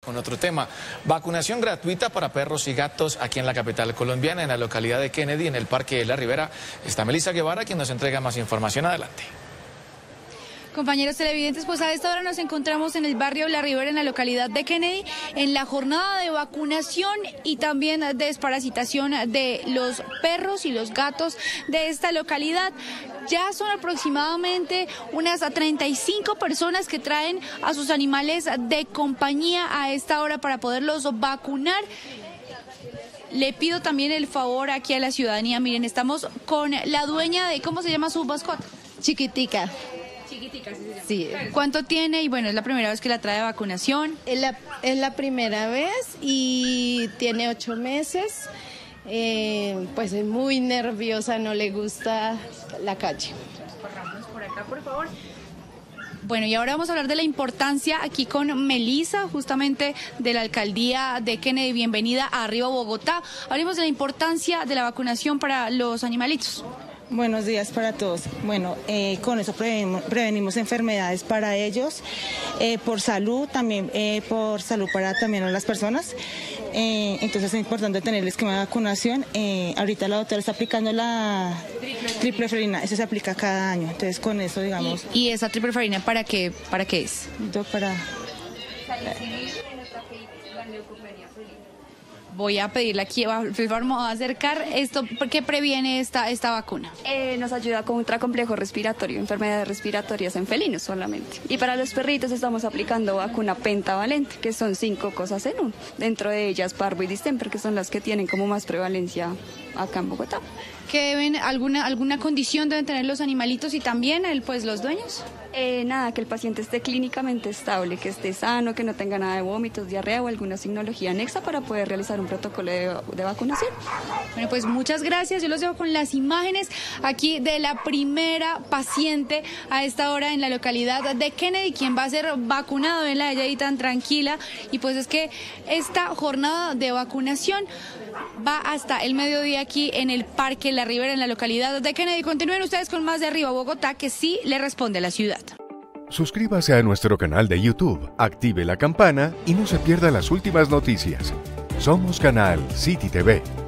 con otro tema. Vacunación gratuita para perros y gatos aquí en la capital colombiana, en la localidad de Kennedy, en el Parque de la Ribera. Está Melissa Guevara, quien nos entrega más información. Adelante. Compañeros televidentes, pues a esta hora nos encontramos en el barrio La Ribera, en la localidad de Kennedy, en la jornada de vacunación y también de desparasitación de los perros y los gatos de esta localidad. Ya son aproximadamente unas 35 personas que traen a sus animales de compañía a esta hora para poderlos vacunar. Le pido también el favor aquí a la ciudadanía. Miren, estamos con la dueña de, ¿cómo se llama su mascota? Chiquitica. Chiquitica, sí se llama. Sí. ¿Cuánto tiene? Y bueno, es la primera vez que la trae de vacunación. Es la primera vez y tiene 8 meses. Pues es muy nerviosa, no le gusta la calle. Corramos por acá, por favor. Bueno, y ahora vamos a hablar de la importancia aquí con Melissa, justamente de la alcaldía de Kennedy. Bienvenida a Arriba Bogotá. Hablemos de la importancia de la vacunación para los animalitos. Buenos días para todos. Bueno, con eso prevenimos enfermedades para ellos, por salud, también por salud para también las personas. Entonces es importante tener el esquema de vacunación. Ahorita la doctora está aplicando la triple ferina, eso se aplica cada año. Entonces con eso, digamos. ¿Y esa triple ferina para qué es? Para... Voy a pedirle aquí, vamos a acercar esto, ¿qué previene esta vacuna? Nos ayuda contra complejo respiratorio, enfermedades respiratorias en felinos solamente. Y para los perritos estamos aplicando vacuna pentavalente, que son 5 cosas en uno. Dentro de ellas parvo y distemper, que son las que tienen como más prevalencia acá en Bogotá. ¿Qué deben, alguna condición deben tener los animalitos y también los dueños? Nada, que el paciente esté clínicamente estable, que esté sano, que no tenga nada de vómitos, diarrea o alguna signología anexa para poder realizar un protocolo de vacunación. Bueno, pues muchas gracias. Yo los dejo con las imágenes aquí de la primera paciente a esta hora en la localidad de Kennedy, quien va a ser vacunado. Venla ella ahí tan tranquila. Y pues es que esta jornada de vacunación va hasta el mediodía aquí en el Parque La Ribera, en la localidad de Kennedy. Continúen ustedes con más de Arriba Bogotá, que sí le responde a la ciudad. Suscríbase a nuestro canal de YouTube, active la campana y no se pierda las últimas noticias. Somos Canal City TV.